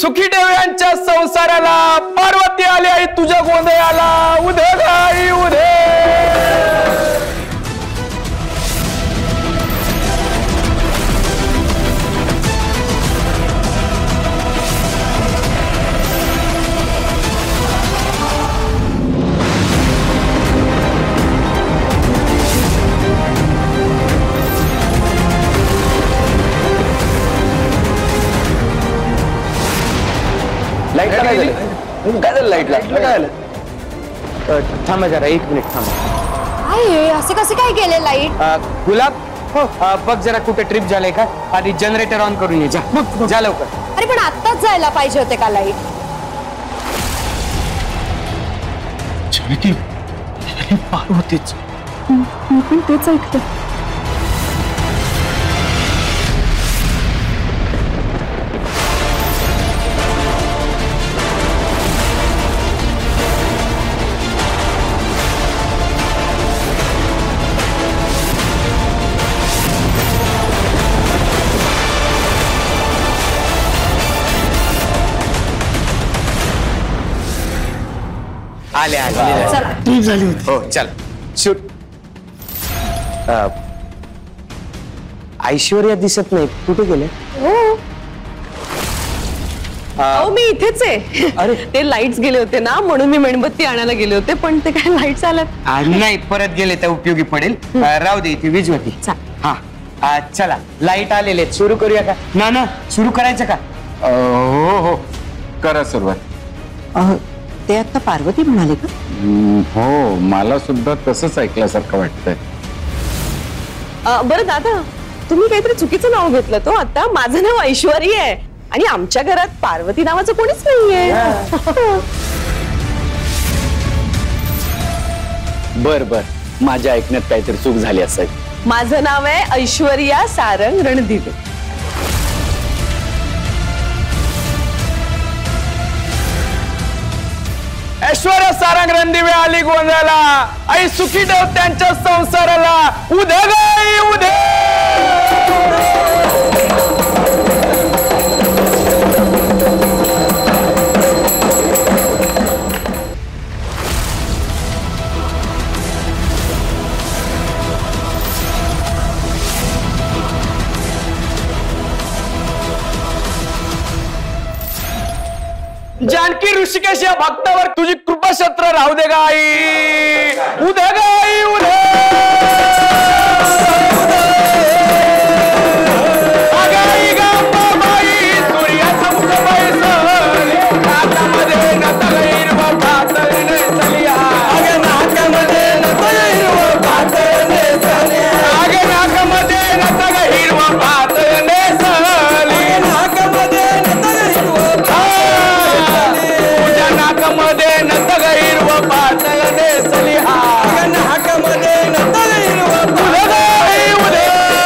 सुखी देव्यांच्या संसाराला पार्वती आली आई तुझ्या गोंधळाला उधे गाई उधे लाईट काय झालं काय झालं लाईटला काय झालं थांबा जरा एक मिनिट थांबा काय असे कसे काय केले लाईट गुलाब हो बघ जरा कुठे ट्रिप झालंय का आधी जनरेटर ऑन करून ये जा लवकर अरे पण आत्ताच जायला पाहिजे होते का लाईट पार्वतीच पण तेच ऐकते आले ट्रिप झाली होती हो चल शूट ऐश्वर्या दिसत नाही कुठे गेले मी इथेच आहे अरे ते लाईट्स गेले होते ना म्हणून मी मेणबत्ती आणायला गेले होते पण ते काय लाईट्स आल्यात नाही परत गेले तर उपयोगी पडेल राहू दे ती वीज होती हा चला लाईट आलेले सुरू करूया का ना सुरू करायचं का हो हो करा सुरुवात ते आता पार्वती म्हणाले का हो मला सुद्धा तसंच ऐकल्यासारखं वाटतंय बरं दादा तुम्ही काहीतरी चुकीचं नाव घेतलं तो आता माझं नाव ऐश्वर्या आहे आणि आमच्या घरात पार्वती नावाचं कोणीच नाहीये बर माझ्या ऐकण्यात काहीतरी चूक झाली असेल माझं नाव आहे ऐश्वर्या सारंग रणदिवे ऐश्वर्या सारंग रणदिवे आली गोंधळाला आई सुखी देवत्यांच्या संसाराला उधे गाई उधे जानकी ऋषिकेश या भक्तावर तुझी कृपाछत्र राहू दे गाई उधे गाई उधे आगाई गांबाबाई सूर्याचा मुख बैसले नाकामध्ये नतल हिरवं पातळ नेसलिया अगे नाकामध्ये नतल हिरवं पातळ नेसलिया अगे नाकामध्ये नतल हिरवं पातळ नेसली नाकामध्ये नतल हिरवं नाकामध्ये नतग हिरवं पातळ नेसली नाकामध्ये नतग हिरवं उधे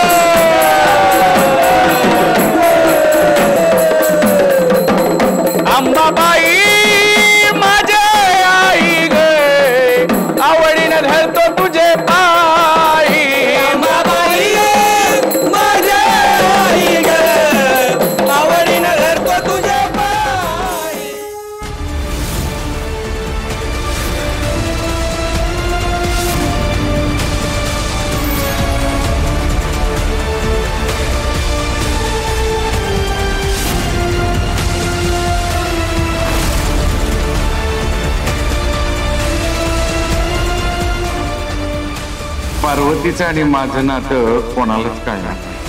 अंबाबाई माझ्या आई गे आवडीनं धरतो तुझे पायी अंबाबाई माझ्या आई गे आवडीनं धरतो तुझे पायी पार्वतीचं आणि माझं नातं कोणालाच कळणार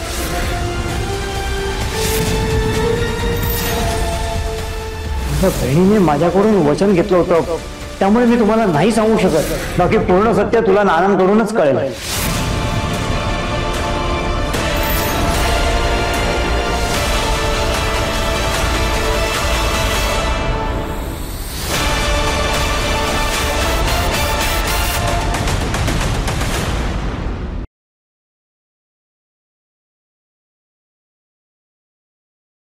बहिणीने माझ्याकडून वचन घेतलं होतं त्यामुळे मी तुम्हाला नाही सांगू शकत बाकी पूर्ण सत्य तुला नानांकडूनच कळेल